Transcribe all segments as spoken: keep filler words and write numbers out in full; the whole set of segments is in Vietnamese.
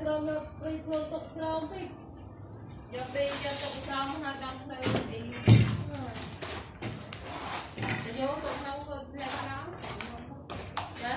crom nó đi luôn tục crom đi giờ đi cho tục crom hai con thuê đi để vô tục không có theo nó đấy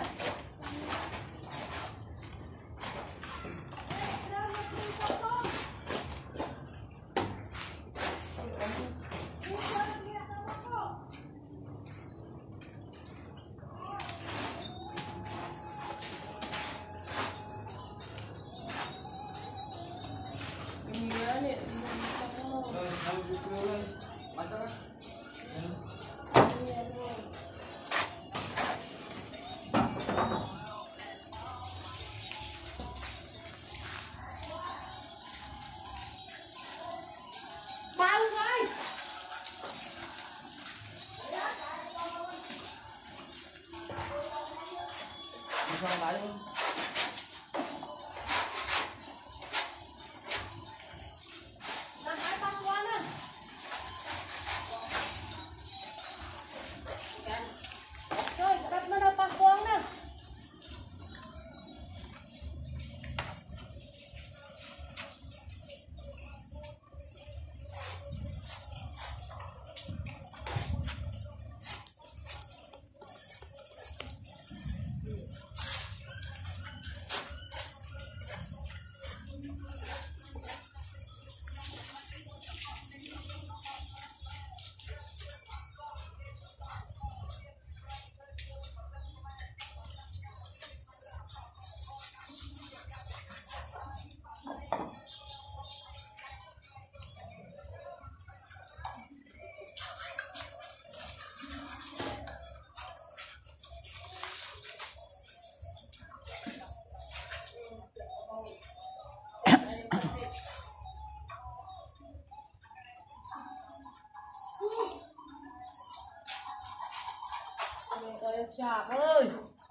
chạp ơi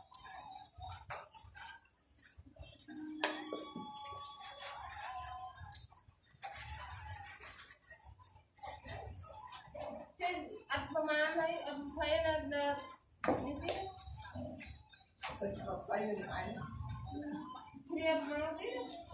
trên ăn tôm ăn thấy ăn thấy là như thế phải học bay lên anh thêm hai thế